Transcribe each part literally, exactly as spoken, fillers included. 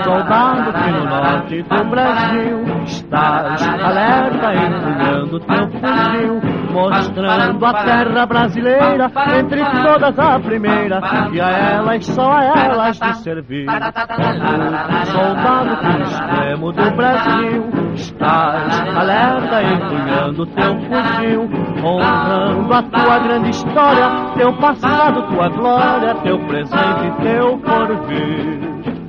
soldado que no norte do Brasil estás alerta, empunhando teu fuzil, mostrando a terra brasileira, entre todas a primeira, e a elas, só a elas de servir. Soldado que no extremo do Brasil estás alerta, empunhando teu fuzil, honrando a tua grande história, teu passado, tua glória, teu presente e teu porvir.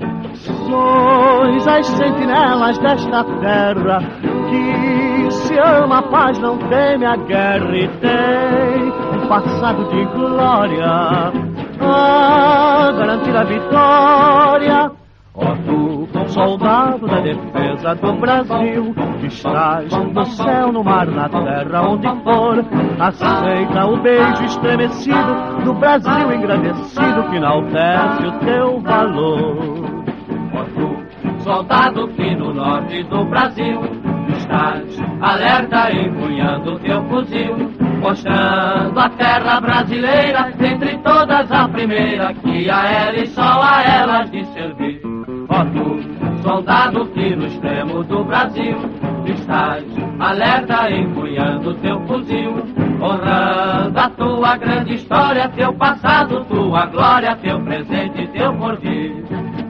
Sois as sentinelas desta terra que se ama a paz, não teme a guerra e tem um passado de glória a garantir a vitória. Ó tu, soldado da defesa do Brasil, estás no céu, no mar, na terra, onde for, aceita o beijo estremecido do Brasil engrandecido que enaltece o teu valor. Ó tu, soldado que no norte do Brasil estás alerta, empunhando teu fuzil, mostrando a terra brasileira, entre todas a primeira, que a ela e só a elas de servir. Ó tu, soldado que no extremo do Brasil estás alerta, empunhando teu fuzil, honrando a tua grande história, teu passado, tua glória, teu presente e teu porvir.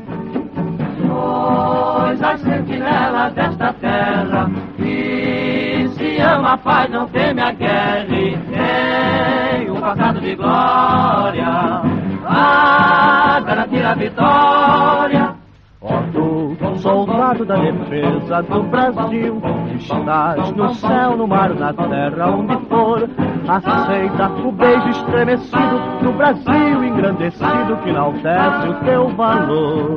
Sois as sentinelas desta terra que se ama a paz, não teme a guerra e tem um passado de glória a garantir a vitória. Ó tu, soldado da defesa do Brasil, estás no céu, no mar, na terra, onde for, aceita o beijo estremecido do Brasil engrandecido que enaltece o teu valor.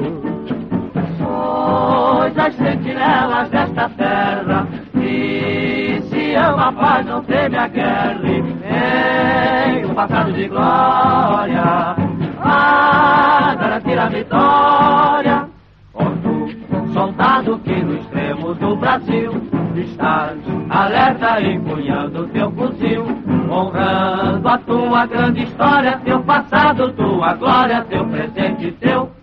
Sois as sentinelas desta terra que se ama a paz, não teme a guerra e tem um passado de glória a garantir a vitória. Ó tu, soldado que no extremo do Brasil estás alerta, empunhando teu fuzil, honrando a tua grande história, teu passado, tua glória, teu presente e teu